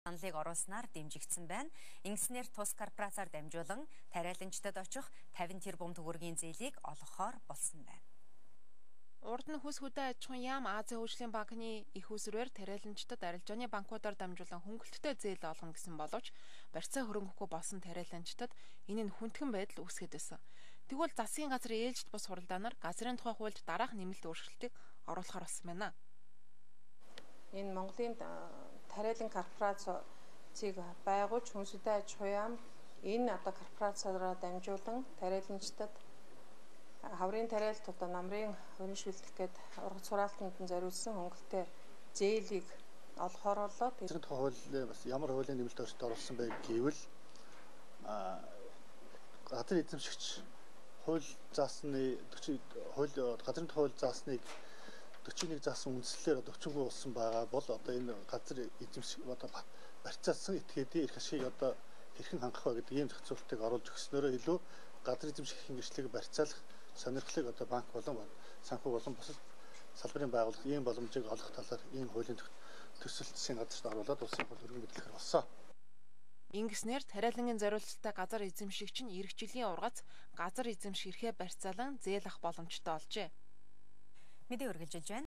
Саналыг оруулснаар дэмжигдсэн байна. Ингэснээр тус корпорациар дамжуулан тариаланчдад очих 50 тэрбум төгрөгийн зээлийг олгохоор болсон байна. Урд нь хүс хөдөө аж ахуйн яам Азийн хөгжлийн банкны их усрээр тариаланчдад арилжааны банкудаар дамжуулан хөнгөлөлттэй зээл олгоно гэсэн боловч барьцаа хөрөнгөхгүй болсон тариаланчдад энэ нь хүндхэн байдал үүсгээд байсан. Тэгвэл засгийн газрын ээлжид бус хуралдаанаар газрын тухай хуульд дараах нэмэлт өөрчлөлтийг оруулахар болсон байна. Энэ Монголын тариалан корпорацийг байгуулж хүнс хөдөө аж ахуй яам энэ корпорациараа дамжуулан тариаланчдад хаврын тариалт намрын өрнөшүүлэх гээд ургац хураалтанд зориулсан хөнгөлтэй зээлийг олохоор болоод газрын тухай хууль бас ямар хуулийн нэмэлт өөрчлөлт оруулсан бэ гэвэл газрын эзэмшигч хууль заасны газрын тухай хууль заасныг 41 заасан үндслэлээр 40 болсон байгаа бол одоо энэ газар эзэмших барьцаалсан этгээдийн эрх ашигыг хэрхэн хангах вэ гэдэг ийм зохицуултыг оруулж өгснөөрөө илүү газар эзэмшихийн гэрчлэгийг барьцаалах сонирхлыг банк болон санхүү болон бусад салбарын байгууллага ийм боломжийг олгох талаар ийм хуулийн төсөл засгийн газарт оруулаад улсын хурл өргөн мэдээлэхээр болсон. Ингэснээр тариалангийн зориулалттай газар эзэмшигч нь эх жилийн ургац газар эзэмших эрхээ барьцаалан зээл авах боломжтой олжээ. Мэдээ үргэлжилж байна.